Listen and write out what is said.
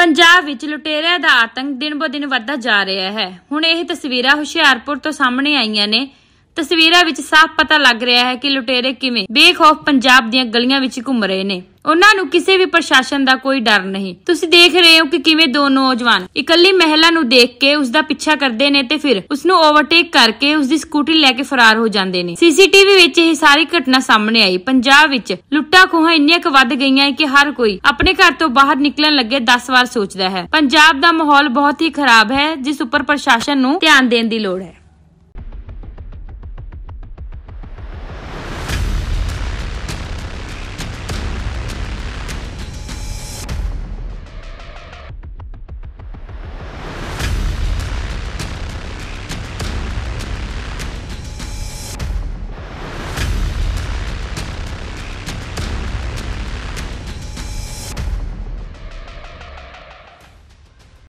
ਪੰਜਾਬ ਵਿੱਚ ਲੁਟੇਰਿਆਂ ਦਾ ਆਤੰਕ ਦਿਨ ਬ ਦਿਨ ਵੱਧਦਾ ਜਾ ਰਿਹਾ ਹੈ। ਹੁਣ ਇਹ ਤਸਵੀਰਾਂ ਹੁਸ਼ਿਆਰਪੁਰ ਤੋਂ ਸਾਹਮਣੇ ਆਈਆਂ ਨੇ। ਤਸਵੀਰਾਂ ਵਿੱਚ ਸਾਫ਼ ਪਤਾ ਲੱਗ ਰਿਹਾ ਹੈ ਕਿ ਲੁਟੇਰੇ ਕਿਵੇਂ ਬੇਖੌਫ ਪੰਜਾਬ ਦੀਆਂ ਗਲੀਆਂ ਵਿੱਚ ਘੁੰਮ ਰਹੇ ਨੇ। ਉਹਨਾਂ ਨੂੰ ਕਿਸੇ ਵੀ ਪ੍ਰਸ਼ਾਸਨ ਦਾ ਕੋਈ ਡਰ ਨਹੀਂ। ਤੁਸੀਂ ਦੇਖ ਰਹੇ ਹੋ ਕਿ ਕਿਵੇਂ ਦੋ ਨੌਜਵਾਨ ਇਕੱਲੀ ਮਹਿਲਾ ਨੂੰ ਦੇਖ ਕੇ ਉਸ ਦਾ ਪਿੱਛਾ ਕਰਦੇ ਨੇ ਤੇ ਫਿਰ ਉਸ ਨੂੰ ਓਵਰਟੇਕ ਕਰਕੇ ਉਸ ਦੀ ਸਕੂਟਰੀ ਲੈ ਕੇ ਫਰਾਰ ਹੋ ਜਾਂਦੇ ਨੇ। ਸੀਸੀਟੀਵੀ ਵਿੱਚ ਇਹ ਸਾਰੀ ਘਟਨਾ ਸਾਹਮਣੇ ਆਈ। ਪੰਜਾਬ ਵਿੱਚ ਲੁੱਟਾਂ ਖੋਹਾਂ ਇੰਨੀਆਂ ਕੁ ਵੱਧ ਗਈਆਂ ਕਿ ਹਰ ਕੋਈ ਆਪਣੇ ਘਰ ਤੋਂ ਬਾਹਰ ਨਿਕਲਣ ਲੱਗੇ 10 ਵਾਰ ਸੋਚਦਾ ਹੈ। ਪੰਜਾਬ ਦਾ ਮਾਹੌਲ ਬਹੁਤ ਹੀ ਖਰਾਬ ਹੈ, ਜਿਸ ਉੱਪਰ ਪ੍ਰਸ਼ਾਸਨ ਨੂੰ ਧਿਆਨ ਦੇਣ ਦੀ ਲੋੜ ਹੈ।